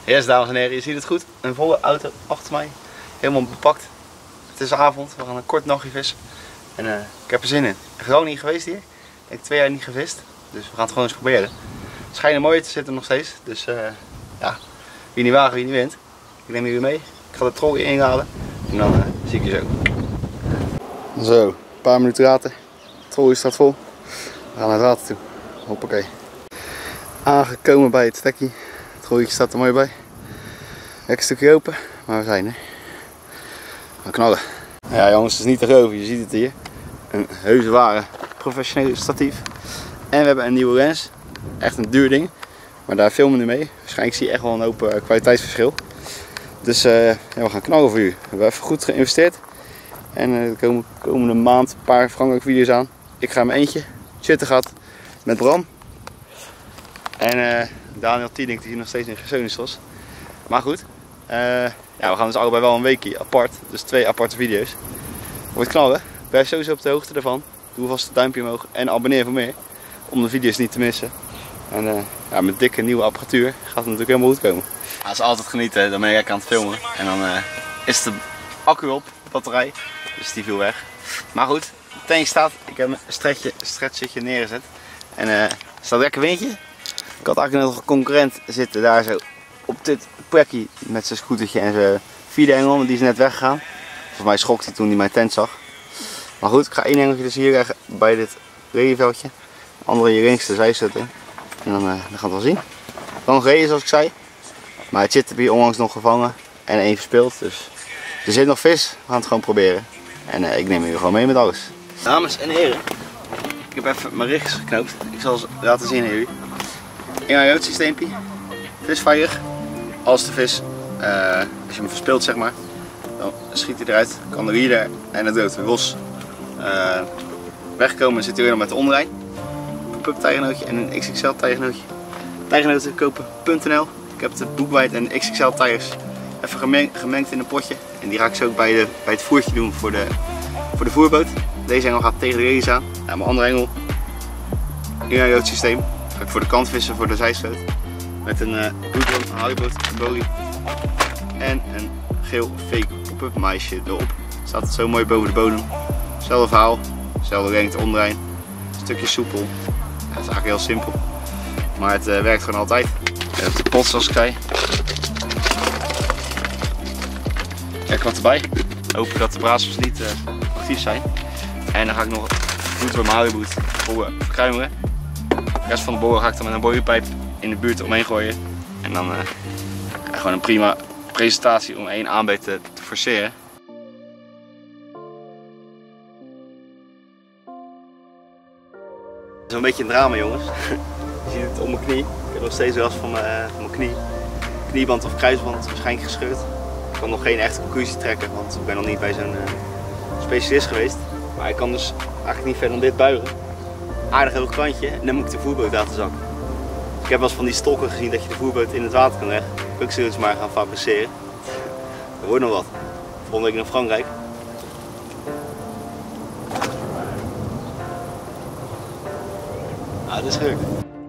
Yes, dames en heren, je ziet het goed. Een volle auto achter mij. Helemaal bepakt. Het is avond, we gaan een kort nachtje vissen. En ik heb er zin in. Gewoon niet geweest hier. Ik heb 2 jaar niet gevist. Dus we gaan het gewoon eens proberen. Het schijnen mooi te zitten nog steeds. Dus ja, wie niet wagen, wie niet wint. Ik neem jullie mee. Ik ga de trolley inhalen. En dan zie ik je zo. Zo, een paar minuten later. De trolley staat vol. We gaan naar het water toe. Hoppakee. Aangekomen bij het stekkie. Het trolley staat er mooi bij. Lekker stukje open, maar we zijn er. We gaan knallen. Ja jongens, het is niet te geloven, je ziet het hier. Een heuse ware professionele statief. En we hebben een nieuwe lens. Echt een duur ding. Maar daar filmen we nu mee. Waarschijnlijk zie je echt wel een hoop kwaliteitsverschil. Dus ja, we gaan knallen voor u. We hebben even goed geïnvesteerd. En de komende maand een paar vergankelijke video's aan. Ik ga in mijn eentje chitten gehad met Bram. En Daniel T denkt dat hij nog steeds in Gersonisch was. Maar goed, ja, we gaan dus allebei wel een weekje apart. Dus 2 aparte video's. Wordt knallen. Blijf sowieso op de hoogte ervan. Doe vast een duimpje omhoog en abonneer voor meer. Om de video's niet te missen. En ja, met dikke nieuwe apparatuur gaat het natuurlijk helemaal goed komen. Ja, dat is altijd genieten, dan ben ik aan het filmen. En dan is de accu op, de batterij. Dus die viel weg. Maar goed, de tank staat. Ik heb een stretchertje neergezet. En er staat lekker windje. Ik had eigenlijk nog een concurrent zitten daar zo op dit plekje met zijn scootertje en zijn vierde engel, maar die is net weggegaan. Volgens mij schrok hij toen hij mijn tent zag. Maar goed, ik ga 1 engeltje dus hier leggen bij dit regenveldje. De andere hier links de zij zetten. En dan gaan we het wel zien. Kan gereden zoals ik zei. Maar het zit er hier onlangs nog gevangen en 1 verspeeld. Dus er zit nog vis, we gaan het gewoon proberen. En ik neem jullie gewoon mee met alles. Dames en heren, ik heb even mijn rigs geknoopt. Ik zal ze laten zien aan jullie. Een systeempje. Vis veilig. Als de vis, als je hem verspeelt zeg maar, dan schiet hij eruit. Kan de reader en het dood los wegkomen. Zit hij weer met de onderlijn. Een pup tijgernootje en een XXL tijgernootje. Tijgernoten kopen.nl. Ik heb de Boekwijd en XXL tijgers even gemengd in een potje. En die ga ik zo bij het voertje doen voor de voerboot. Deze engel gaat tegen de reeds aan. Ja, mijn andere engel, een systeem. Ga ik voor de kant vissen voor de zijsloot. Met een bloedworm, een haaiboot, een bolie en een geel fake pop-up meisje erop. Staat het zo mooi boven de bodem. Hetzelfde verhaal, dezelfde lengte onderlijn, een stukje soepel. Ja, het is eigenlijk heel simpel, maar het werkt gewoon altijd. Ik heb de pot zoals ik zei. Kijk wat erbij. Hopen dat de braadsels niet actief zijn. En dan ga ik nog bloedworm haaiboot verkruimelen. De rest van de borrel ga ik dan met een borrelpijp in de buurt omheen gooien. En dan gewoon een prima presentatie om 1 aanbeet te forceren. Het is een beetje een drama jongens. Je ziet het op mijn knie. Ik heb nog steeds last van mijn knie. Knieband of kruisband waarschijnlijk gescheurd. Ik kan nog geen echte conclusie trekken, want ik ben nog niet bij zo'n specialist geweest. Maar ik kan dus eigenlijk niet verder dan dit buigen. Aardig hoog kantje en dan moet ik de voerboot laten zakken. Ik heb wel eens van die stokken gezien dat je de voerboot in het water kan leggen. Ik ook zoiets maar gaan fabriceren. Er wordt nog wat. Volgende week naar Frankrijk. Ah, dat is leuk.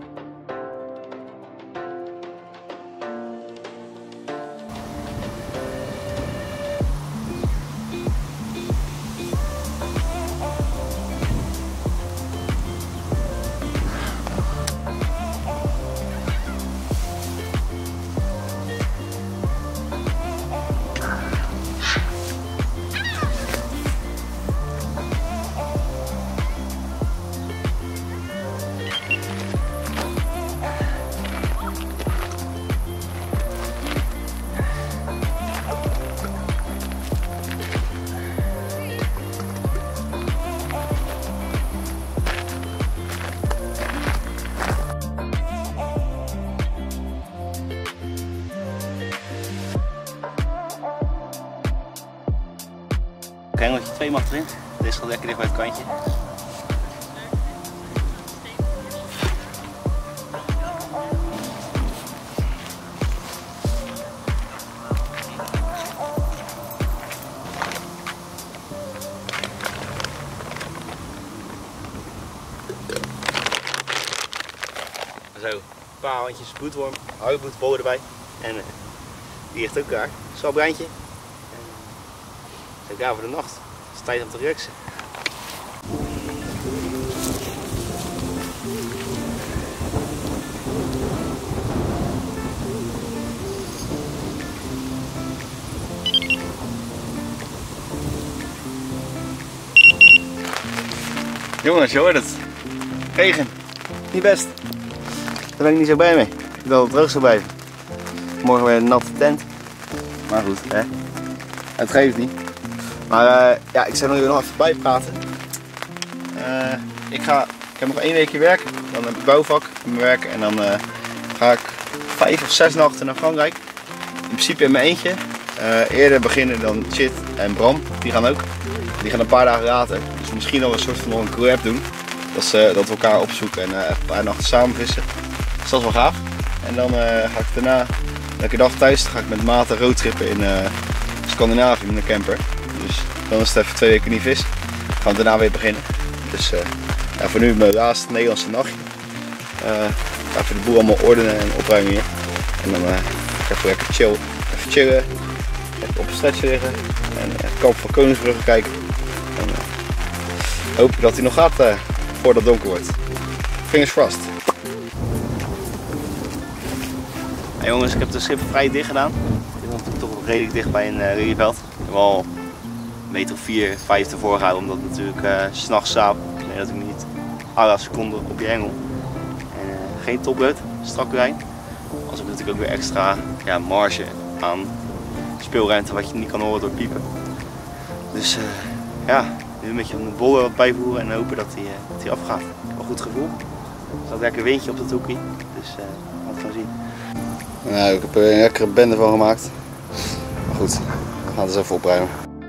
Hengeltje 2 mag erin. Deze gaat lekker dicht bij het kantje. Zo, een paar handjes bloedworm, haaiboetbollen erbij. En die ligt ook daar. Zwabreintje. Zo klaar voor de nacht. Het is tijd om te relaxen. Jongens, je hoort het. Regen. Niet best. Daar ben ik niet zo blij mee. Ik wil dat het droog zou blijven. Morgen weer een natte tent. Maar goed, hè. Het geeft niet. Maar ja, ik zou er nog even bij praten. Ik heb nog 1 weekje werk. Dan heb ik bouwvak in mijn werk. En dan ga ik 5 of 6 nachten naar Frankrijk. In principe in mijn eentje. Eerder beginnen dan Chit en Bram. Die gaan ook. Die gaan een paar dagen later. Dus misschien nog een soort van een collab doen. Dat we elkaar opzoeken en een paar nachten samen vissen. Dus dat is wel gaaf. En dan ga ik daarna lekker dag thuis. Dan ga ik met maten roadtrippen in Scandinavië met een camper. Dus dan is het even 2 weken niet vis. Dan gaan we daarna weer beginnen. Dus ja, voor nu mijn laatste Nederlandse nachtje. Ga even de boel allemaal ordenen en opruimen hier. En dan ga ik even lekker even chillen. Even op een stretcher liggen. En het kamp van Koningsbrugge kijken. En hopen dat hij nog gaat voordat het donker wordt. Fingers crossed. Hey jongens, ik heb de schip vrij dicht gedaan. Ik ben natuurlijk toch redelijk dicht bij een rivierveld. Ik heb al een meter of 4, 5 ervoor gehouden, omdat het natuurlijk 's nachts slaap. Nee, dat ik niet 8 seconden op je hengel. En geen topload, strakke lijn. Als heb ik natuurlijk ook weer extra marge aan speelruimte wat je niet kan horen door piepen. Dus ja, nu een beetje een bolle wat bijvoeren en hopen dat hij afgaat. Ik heb een goed gevoel. Er staat lekker windje op dat hoekje, dus we gaan het gaan zien. Nou, ik heb er een lekkere bende van gemaakt. Maar goed, we gaan het eens even opruimen.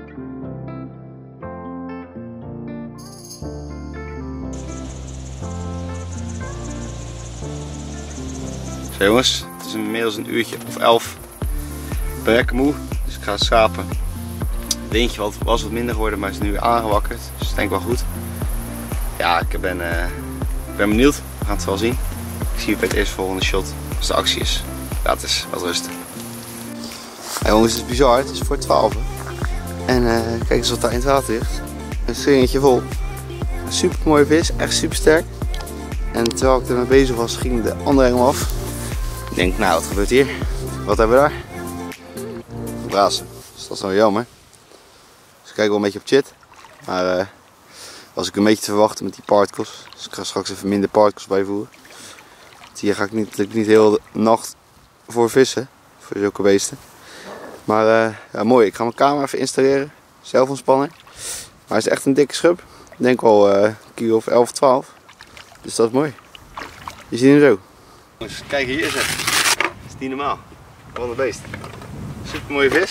Zo jongens, het is inmiddels een uurtje of 11. Ik ben lekker moe, dus ik ga slapen. Het windje was wat minder geworden, maar is nu weer aangewakkerd. Dus dat denk ik wel goed. Ja, ik ben benieuwd. We gaan het wel zien. Ik zie je bij het eerstvolgende shot als de actie is. Laat eens wat rusten. Ja, jongens, het is bizar. Het is voor 12. En kijk eens wat daar in het water ligt. Een stringetje vol. Een super mooie vis, echt super sterk. En terwijl ik ermee bezig was, ging de andere engel af. Ik denk, nou, wat gebeurt hier? Wat hebben we daar? Brazen. Dus dat is wel jammer. Dus ik kijk wel een beetje op Chit. Maar was ik een beetje te verwachten met die particles. Dus ik ga straks even minder particles bijvoeren. Hier ga ik niet heel de nacht voor vissen. Voor zulke beesten. Maar ja, mooi. Ik ga mijn camera even installeren. Zelf ontspannen. Maar hij is echt een dikke schub. Ik denk wel kilo of 11, 12. Dus dat is mooi. Je ziet hem zo. Jongens, kijk hier zeg. Dat is niet normaal. Wat een beest. Super mooie vis.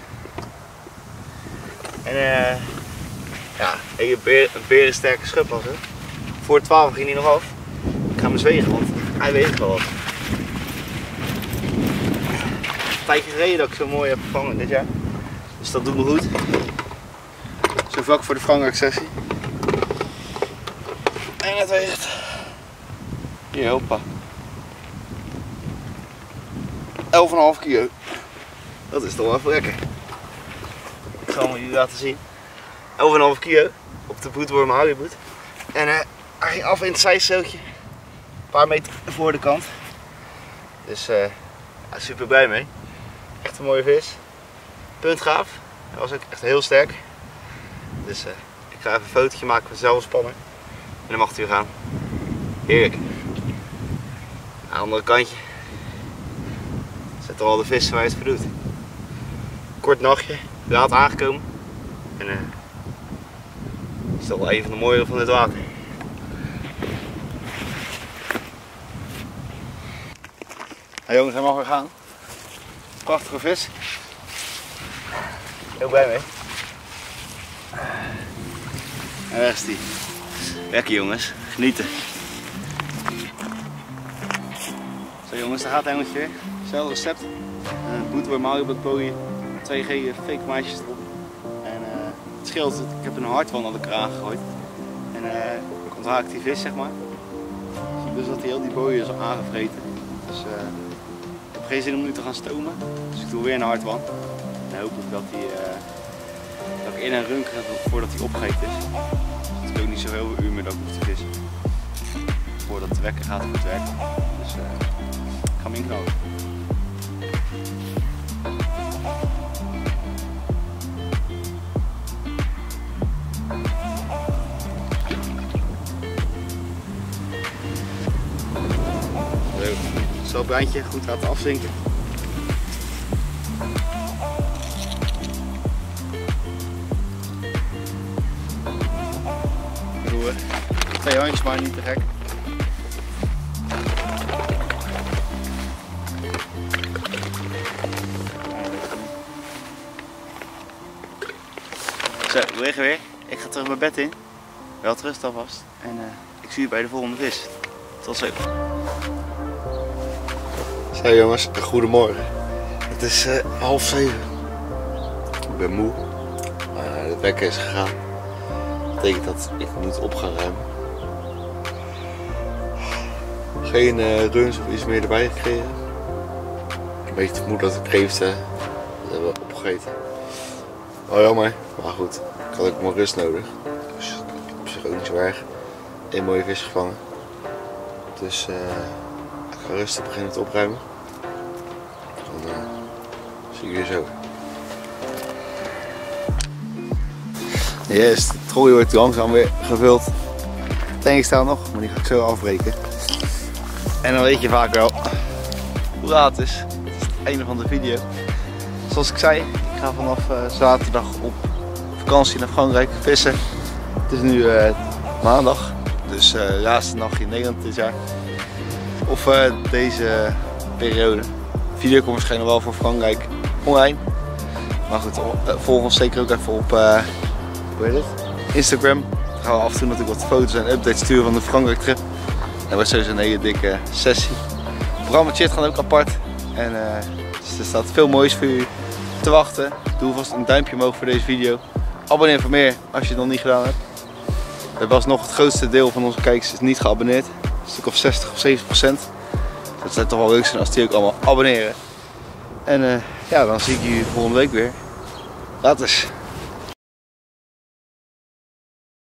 En ja, een berensterke schub was het. Voor 12 ging hij nog af. Ik ga hem zwegen, want hij weegt wel wat. Een tijdje geleden dat ik zo mooi heb gevangen dit jaar. Dus dat doet me goed. Zo vlak voor de Frankrijk sessie. En het weegt. Hier, hoppa. 11,5 kilo. Dat is toch wel even lekker. Ik zal hem jullie laten zien. 11,5 kilo op de boetworm haliboet. En hij ging af in het zijstootje. Een paar meter voor de kant. Dus ja, super blij mee. Echt een mooie vis. Puntgaaf. Hij was ook echt heel sterk. Dus ik ga even een fotootje maken van zelfspanner. En dan mag het weer gaan. Heerlijk. Aan het andere kantje. Zetten we al de vissen waar je het voor doet. Kort nachtje. Laat aangekomen. En is toch wel een van de mooiere van dit water. Nou jongens, hij mag weer gaan. Prachtige vis. Heel blij mee. En weg is die. Lekker jongens, genieten. Zo jongens, daar gaat het engeltje weer. Hetzelfde recept. Een boetworm halibout pooien. 2 gele fake maatjes erop. En het scheelt, ik heb een hardwan aan de kraan gegooid. En komt raakt die vis zeg maar. Zie dus dat hij heel die boeien is aangevreten. Dus op een gegeven geen zin om nu te gaan stomen, dus ik doe weer een hardwan. En hopelijk dat ik in een run krijg voordat hij opgegeten is. Dus het is ook niet zo heel veel uur meer dat ik hoef te vissen. Voordat de wekker gaat goed werken. Dus ik ga hem inknallen. Zo op het eindje goed laten afzinken. Roer. 2 handjes, maar niet te gek. Zo, we liggen weer. Ik ga terug mijn bed in. Wel rust alvast. En ik zie je bij de volgende vis. Tot zo. Zo jongens, goedemorgen. Het is 6:30. Ik ben moe. De wekker is gegaan. Dat betekent dat ik moet op gaan ruimen. Geen runs of iets meer erbij gekregen. Een beetje te moe dat ik kreeften hebben opgegeten. Oh jammer, maar goed. Ik had ook maar rust nodig. Dus op zich ook niet zo erg. 1 mooie vis gevangen. Dus ik ga rustig beginnen te opruimen. Dan zie ik je zo. Yes, de trolley wordt langzaam weer gevuld. De tank staat nog, maar die ga ik zo afbreken. En dan weet je vaak wel hoe laat het is. Het is het einde van de video. Zoals ik zei, ik ga vanaf zaterdag op vakantie naar Frankrijk vissen. Het is nu maandag, dus de laatste nachtje in Nederland dit jaar. Of deze periode. De video komt waarschijnlijk wel voor Frankrijk online. Maar goed, volg ons zeker ook even op hoe heet het? Instagram. Dan gaan we af en toe natuurlijk wat foto's en updates sturen van de Frankrijk trip. Dat wordt sowieso een hele dikke sessie. Bram en Chit gaan ook apart. En dus er staat veel moois voor jullie te wachten. Doe vast een duimpje omhoog voor deze video. Abonneer voor meer als je het nog niet gedaan hebt. We hebben alsnog het grootste deel van onze kijkers is niet geabonneerd. Een stuk of 60 of 70%. Dat zou toch wel leuk zijn als die ook allemaal abonneren. En ja, dan zie ik jullie volgende week weer. Later.